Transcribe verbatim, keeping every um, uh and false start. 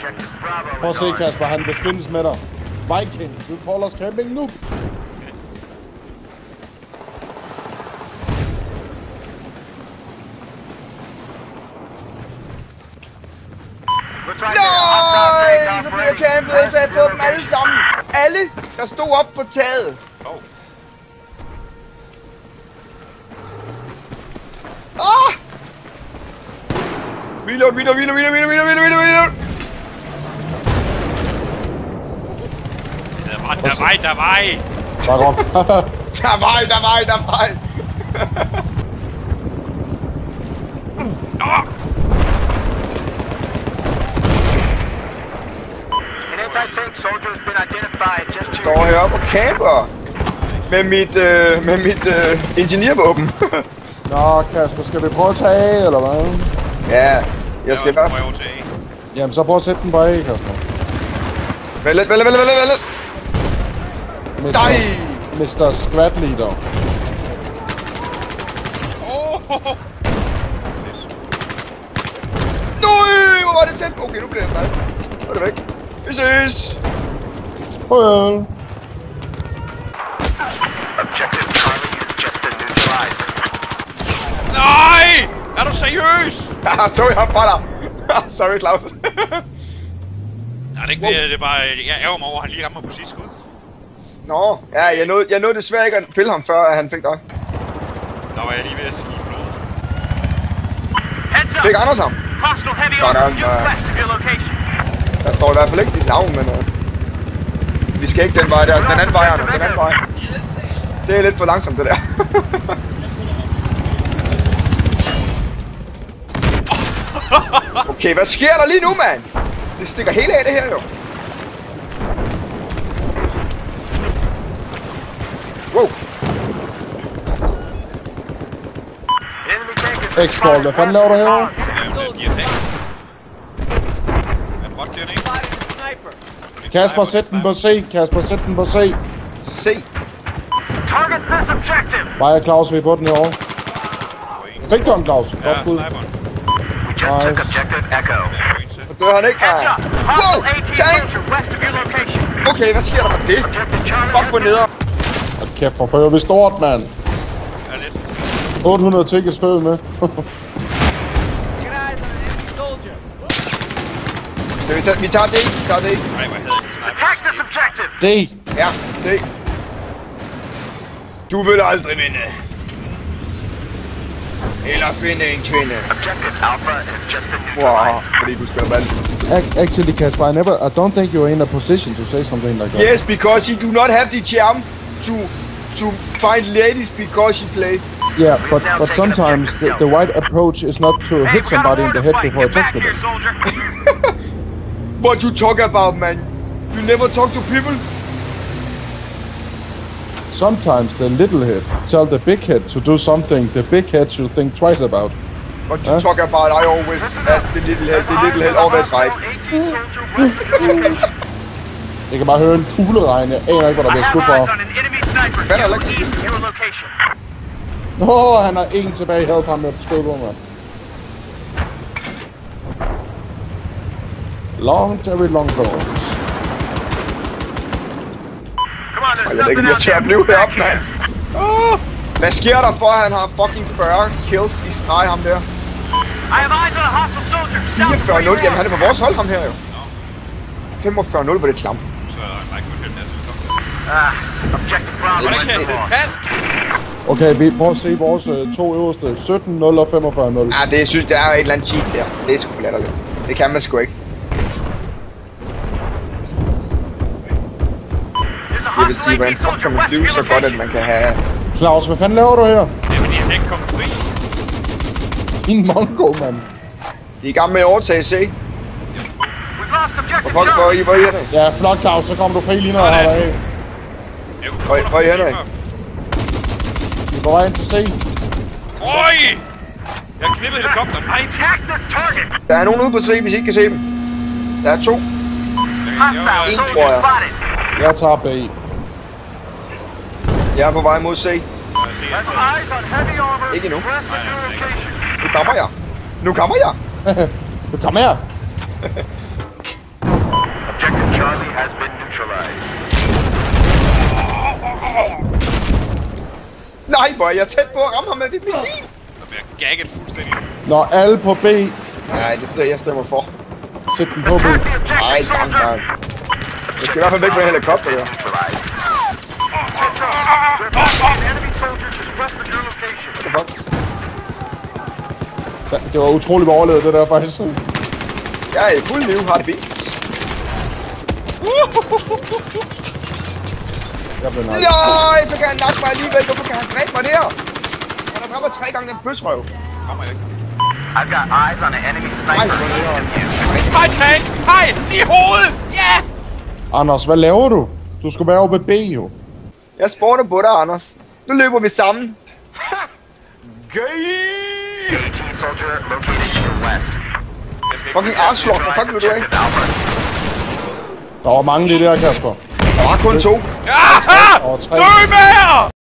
Prøv at se, Kasper, han vil skændes med dig. Viking, du kolder os camping nu. Nej, så bliver jeg campet, så jeg har fået dem alle sammen. Alle, der stod op på taget. Ah! Reload, reload, reload, reload, reload, reload, reload, reload. Der var, der var, der var. Tak op. Der var, der var, der var. Åh! Står heroppe og camper med mit, øh, med mit øh, ingeniørvåben. Nå, Kasper, skal vi prøve at tage af, eller hvad? Ja, jeg skal bare... Jamen, så prøv at sætte den på A, Kasper. Vælg lidt, vælg lidt, vælg lidt, vælg lidt. Nej! mister Squad Leader. Åh! Nej, hvor var det tæt? Okay, nu bliver jeg glad. Nu er det væk. Vi ses! Farvel. Nej! Er du seriøs? Haha, tog jeg fra dig. Sorry, Claus. Nej, det er ikke det. Det er bare... Jeg ærger mig over, at han lige rammer på sidste skud. Nå, ja, jeg nåede, jeg nåede desværre ikke at pille ham, før at han fik dig. Der var jeg lige ved at sige blod. Fik Anders ham? Sådan, uh, der står i hvert fald ikke dit navn, men... Uh, vi skal ikke den vej der. Den anden vej, Anders. Den anden vej. Det er lidt for langsomt, det der. Okay, hvad sker der lige nu, mand? Det stikker helt af det her, jo. Wow. X-Ball, hvad fanden laver du herovre? Kasper, sæt den på C. Kasper, sæt den på C. C. Bare Claus, vi er på den herovre. Fik du den, Claus? Godt skud. Nice. Så dør han ikke, nej. Wow, tank! Okay, hvad sker der med det? Fuck på neder. Og kæft, for fører vi stort, mand. otte hundrede tickets før med. vi, tager, vi tager det, vi tager det. D. Ja, det. Du vil aldrig vinde. Eller finde en kvinde. Wow, fordi du skal valge. Actually, Kasper, I never, I don't think you're in a position to say something like that. Yes, because you do not have the charm to to find ladies because you play. Yeah, but but sometimes the, the right approach is not to hit somebody in the head before you talk to them. What you talk about, man? You never talk to people? Sometimes the little head tell the big head to do something the big head should think twice about. What you huh? talk about? I always ask the little head. The little head always right. Jeg kan bare høre en kugleregn. Jeg aner ikke, hvad der bliver skudt for. Hvad er der ikke? Åh, oh, han har en tilbage i health ham med et skud på mig. Long, very long calls. Jeg ved ikke, om jeg tør at blive heroppe, mand. Oh, hvad sker der for, at han har fucking fyrre kills i streg, ham der? fireogfyrre nul, jamen han er på vores hold, ham her jo. femogfyrre nul på det klam. Okay, vi prøver at se vores uh, to øverste. sytten nul og femogfyrre nul. Ja, det synes der er et eller andet cheat der. Det er sgu latterligt. Det kan man sgu ikke. Jeg vil sige, hvordan fuck kan man flyve så godt, at man kan have... Claus, hvad fanden laver du her? Det er fordi, han ikke kommer fri. En mongo, mand. De er i gang med at overtage C. Hvor fuck, hvor er I, hvor er I henne? Ja, flot, Claus, så kommer du fri lige når jeg har dig af. Hvor, hvor er I henne? Vi går vej ind til C. Øj! Jeg har knippet helikopteren. Nej, der er nogen ude på C, hvis I ikke kan se dem. Der er to. En, tror jeg. Jeg tager B. Jeg er på vej mod C. Ikke endnu. Nu kommer jeg. Nu kommer jeg. Nu kom her. Nej, hvor er jeg tæt på at ramme ham med det missil. Der bliver gagget fuldstændig. Nå, alle på B. Nej, det er jeg stemmer for. Sæt den på B. Nej, gang, gang. Jeg skal i hvert fald væk med en helikopter, her. Ja, det var utroligt overlevet, det der faktisk. Jeg er i fuld liv, har det fint. Jeg blev nok. Nej, så kan han nakke mig alligevel. Hvorfor kan han dræbe mig der? Han har dræbt mig tre gange den bøsrøv. Kommer jeg ikke. I've got eyes on an enemy Nej, sniper hvor er east det of you. Hej, tank! Hej! Lige i hovedet! Ja! Anders, hvad laver du? Du skulle være oppe ved B, jo. Jeg spawner på dig, Anders. Nu løber vi sammen. A T soldier located to the west. Fucking arslok, hvor fuck blev du af? Objective Alpha. Der var mange det der, Kasper. Der var kun to. Aha! Og tre. Dø med jer!